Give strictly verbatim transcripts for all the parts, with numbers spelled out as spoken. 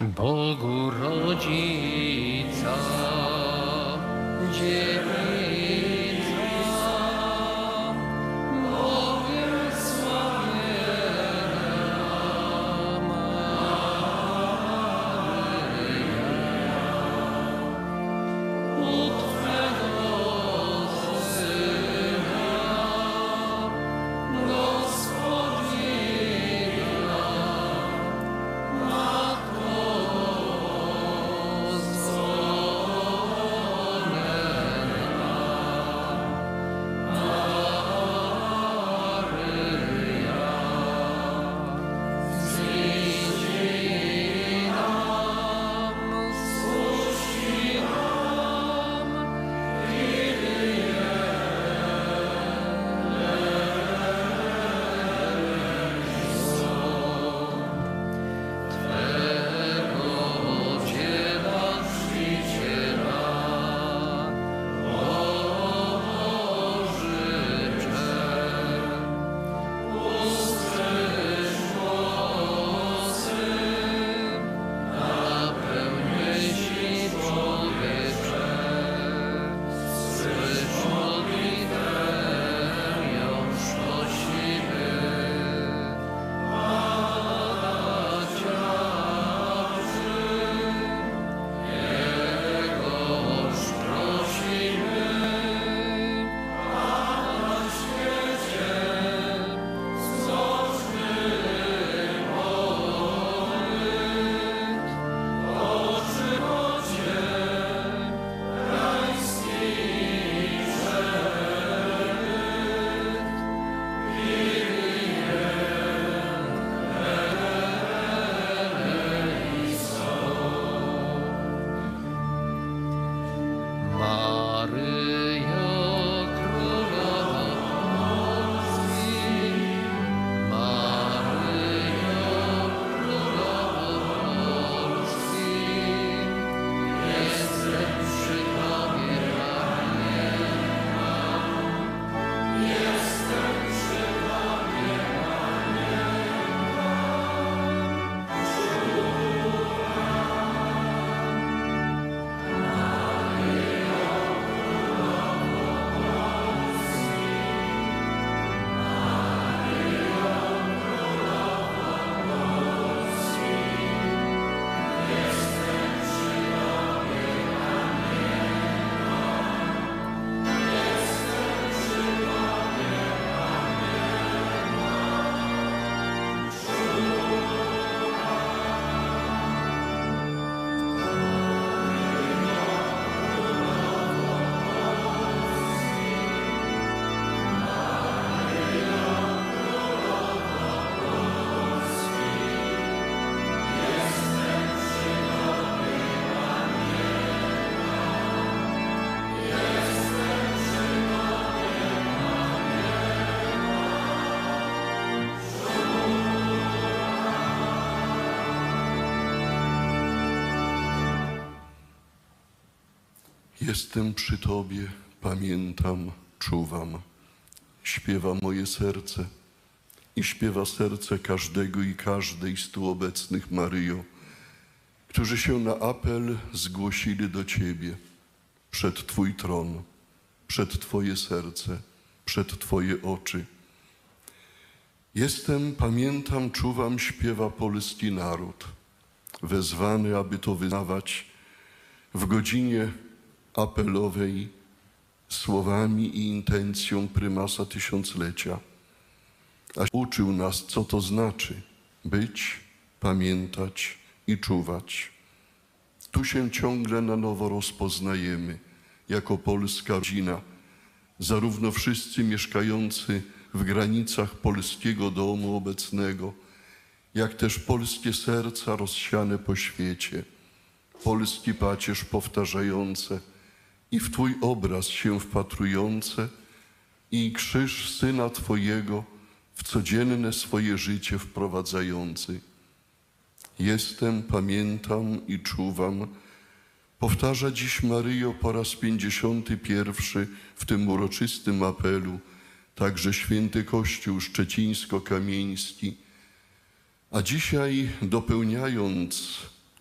Bogu rodzica, dziewica, błogosławiona Maryja, u Twego Syna, Gospodina, Matko Jestem przy Tobie, pamiętam, czuwam. Śpiewa moje serce i śpiewa serce każdego i każdej z tu obecnych, Maryjo, którzy się na apel zgłosili do Ciebie, przed Twój tron, przed Twoje serce, przed Twoje oczy. Jestem, pamiętam, czuwam, śpiewa polski naród, wezwany, aby to wyznawać w godzinie apelowej słowami i intencją prymasa tysiąclecia. A uczył nas, co to znaczy być, pamiętać i czuwać. Tu się ciągle na nowo rozpoznajemy jako polska rodzina, zarówno wszyscy mieszkający w granicach polskiego domu obecnego, jak też polskie serca rozsiane po świecie, polski pacierz powtarzające i w Twój obraz się wpatrujące i krzyż Syna Twojego w codzienne swoje życie wprowadzający. Jestem, pamiętam i czuwam, powtarza dziś Maryjo po raz pięćdziesiąty pierwszy w tym uroczystym apelu, także święty Kościół szczecińsko-kamieński, a dzisiaj dopełniając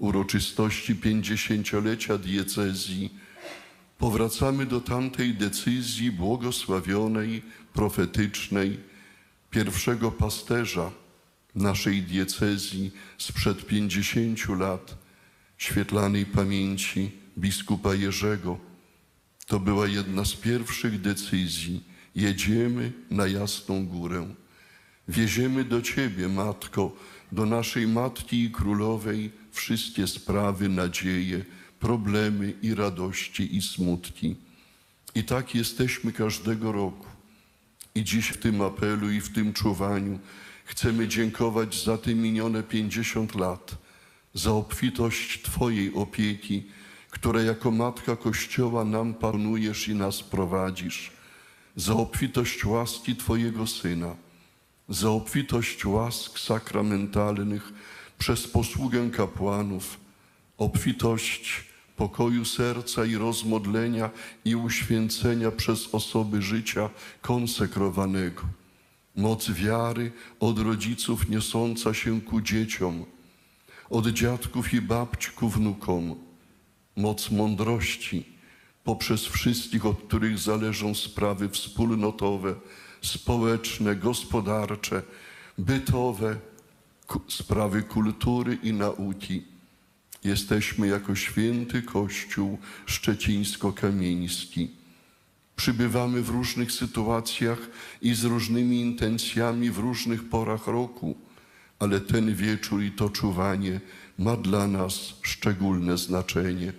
uroczystości pięćdziesięciolecia diecezji, powracamy do tamtej decyzji błogosławionej, profetycznej, pierwszego pasterza naszej diecezji sprzed pięćdziesięciu lat, świetlanej pamięci biskupa Jerzego. To była jedna z pierwszych decyzji. Jedziemy na Jasną Górę. Wieziemy do Ciebie, Matko, do naszej Matki i Królowej wszystkie sprawy, nadzieje, problemy i radości i smutki. I tak jesteśmy każdego roku. I dziś w tym apelu i w tym czuwaniu chcemy dziękować za te minione pięćdziesiąt lat, za obfitość Twojej opieki, która jako Matka Kościoła nam panujesz i nas prowadzisz, za obfitość łaski Twojego Syna, za obfitość łask sakramentalnych przez posługę kapłanów, obfitość pokoju serca i rozmodlenia i uświęcenia przez osoby życia konsekrowanego. Moc wiary od rodziców niosąca się ku dzieciom, od dziadków i babci ku wnukom. Moc mądrości poprzez wszystkich, od których zależą sprawy wspólnotowe, społeczne, gospodarcze, bytowe, sprawy kultury i nauki. Jesteśmy jako święty Kościół szczecińsko-kamieński. Przybywamy w różnych sytuacjach i z różnymi intencjami w różnych porach roku, ale ten wieczór i to czuwanie ma dla nas szczególne znaczenie.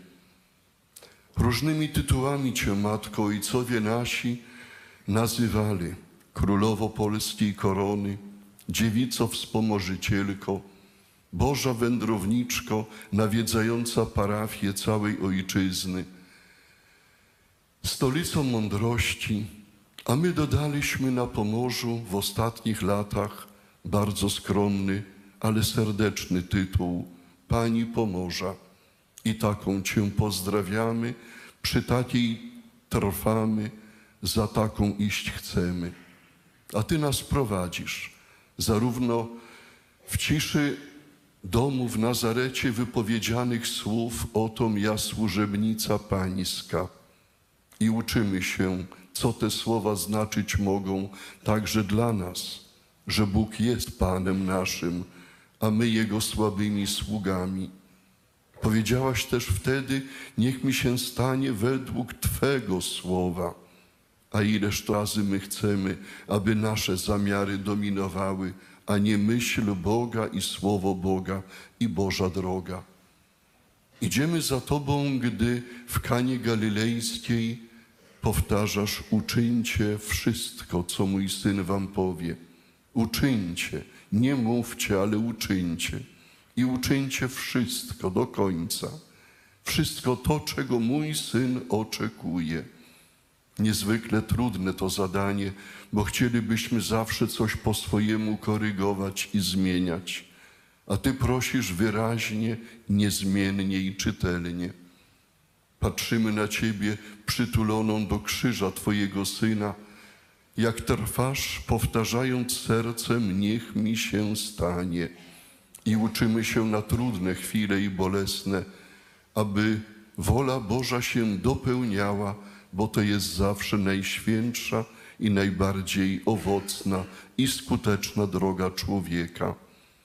Różnymi tytułami Cię, Matko, ojcowie nasi nazywali: Królowo Polskiej Korony, Dziewico Wspomożycielko, Boża Wędrowniczko nawiedzająca parafię całej Ojczyzny, Stolicą Mądrości, a my dodaliśmy na Pomorzu w ostatnich latach bardzo skromny, ale serdeczny tytuł Pani Pomorza. I taką Cię pozdrawiamy, przy takiej trwamy, za taką iść chcemy. A Ty nas prowadzisz, zarówno w ciszy domu w Nazarecie wypowiedzianych słów: otom ja służebnica Pańska. I uczymy się, co te słowa znaczyć mogą także dla nas, że Bóg jest Panem naszym, a my Jego słabymi sługami. Powiedziałaś też wtedy: niech mi się stanie według Twego słowa. A ileż to razy my chcemy, aby nasze zamiary dominowały, a nie myśl Boga i słowo Boga i Boża droga. Idziemy za Tobą, gdy w Kanie Galilejskiej powtarzasz: uczyńcie wszystko, co mój Syn wam powie. Uczyńcie, nie mówcie, ale uczyńcie. I uczyńcie wszystko do końca. Wszystko to, czego mój Syn oczekuje. Niezwykle trudne to zadanie, bo chcielibyśmy zawsze coś po swojemu korygować i zmieniać. A Ty prosisz wyraźnie, niezmiennie i czytelnie. Patrzymy na Ciebie przytuloną do krzyża Twojego Syna, jak trwasz, powtarzając sercem: niech mi się stanie. I uczymy się na trudne chwile i bolesne, aby wola Boża się dopełniała, bo to jest zawsze najświętsza i najbardziej owocna i skuteczna droga człowieka.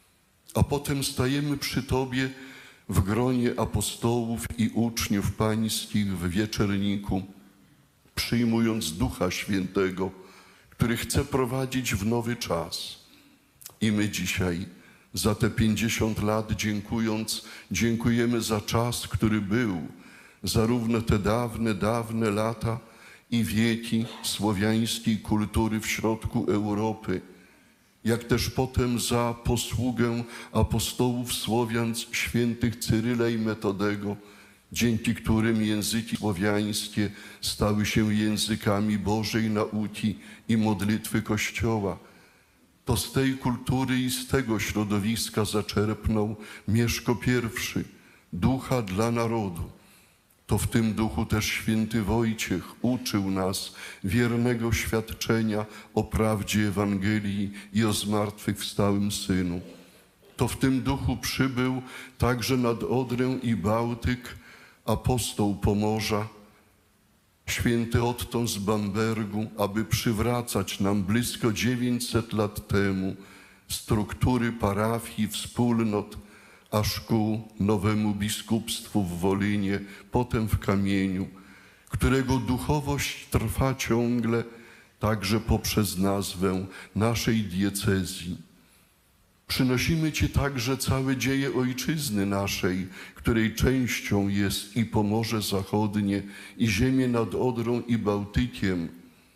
A potem stajemy przy Tobie w gronie apostołów i uczniów pańskich w wieczerniku, przyjmując Ducha Świętego, który chce prowadzić w nowy czas. I my dzisiaj za te pięćdziesiąt lat dziękując, dziękujemy za czas, który był, zarówno te dawne, dawne lata i wieki słowiańskiej kultury w środku Europy, jak też potem za posługę apostołów Słowian świętych Cyryla i Metodego, dzięki którym języki słowiańskie stały się językami Bożej nauki i modlitwy Kościoła. To z tej kultury i z tego środowiska zaczerpnął Mieszko I, ducha dla narodu. To w tym duchu też święty Wojciech uczył nas wiernego świadczenia o prawdzie Ewangelii i o zmartwychwstałym Synu. to w tym duchu przybył także nad Odrę i Bałtyk apostoł Pomorza, święty Otton z Bambergu, aby przywracać nam blisko dziewięćset lat temu struktury parafii, wspólnot, aż ku nowemu biskupstwu w Wolinie, potem w Kamieniu, którego duchowość trwa ciągle także poprzez nazwę naszej diecezji. Przynosimy Ci także całe dzieje ojczyzny naszej, której częścią jest i Pomorze Zachodnie, i ziemie nad Odrą i Bałtykiem.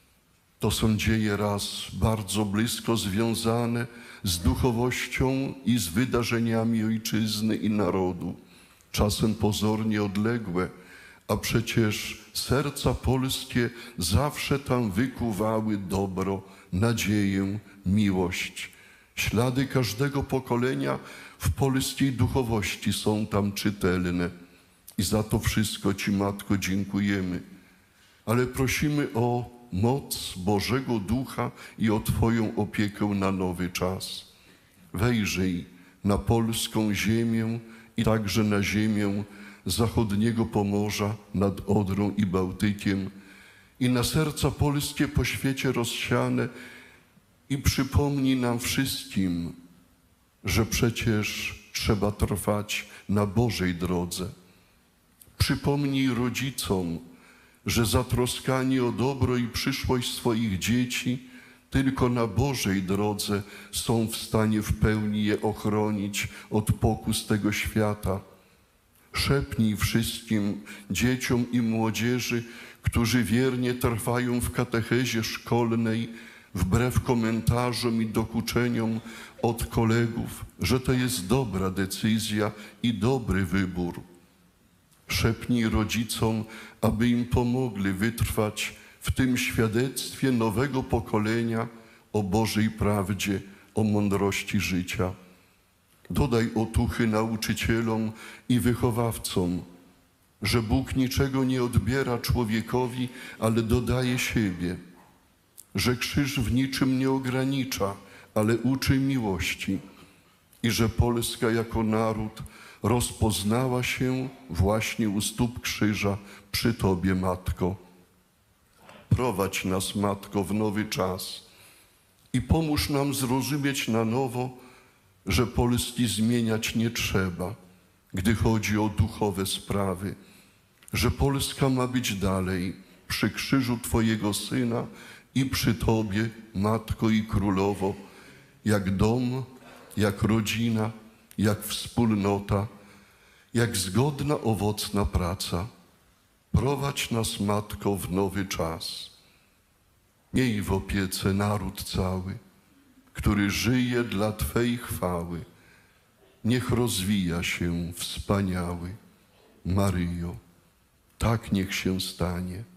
To są dzieje raz bardzo blisko związane z duchowością i z wydarzeniami ojczyzny i narodu, czasem pozornie odległe, a przecież serca polskie zawsze tam wykuwały dobro, nadzieję, miłość. Ślady każdego pokolenia w polskiej duchowości są tam czytelne i za to wszystko Ci, Matko, dziękujemy. Ale prosimy o moc Bożego Ducha i o Twoją opiekę na nowy czas. Wejrzyj na polską ziemię i także na ziemię zachodniego Pomorza nad Odrą i Bałtykiem i na serca polskie po świecie rozsiane i przypomnij nam wszystkim, że przecież trzeba trwać na Bożej drodze. Przypomnij rodzicom, że zatroskani o dobro i przyszłość swoich dzieci tylko na Bożej drodze są w stanie w pełni je ochronić od pokus tego świata. Szepnij wszystkim dzieciom i młodzieży, którzy wiernie trwają w katechezie szkolnej, wbrew komentarzom i dokuczeniom od kolegów, że to jest dobra decyzja i dobry wybór. Szepnij rodzicom, aby im pomogli wytrwać w tym świadectwie nowego pokolenia o Bożej prawdzie, o mądrości życia. Dodaj otuchy nauczycielom i wychowawcom, że Bóg niczego nie odbiera człowiekowi, ale dodaje siebie, że krzyż w niczym nie ogranicza, ale uczy miłości i że Polska jako naród rozpoznała się właśnie u stóp krzyża przy Tobie, Matko. Prowadź nas, Matko, w nowy czas i pomóż nam zrozumieć na nowo, że Polski zmieniać nie trzeba, gdy chodzi o duchowe sprawy, że Polska ma być dalej przy krzyżu Twojego Syna i przy Tobie, Matko i Królowo, jak dom, jak rodzina, jak wspólnota, jak zgodna, owocna praca. Prowadź nas, Matko, w nowy czas. Miej w opiece naród cały, który żyje dla Twej chwały. Niech rozwija się wspaniały. Maryjo, tak niech się stanie.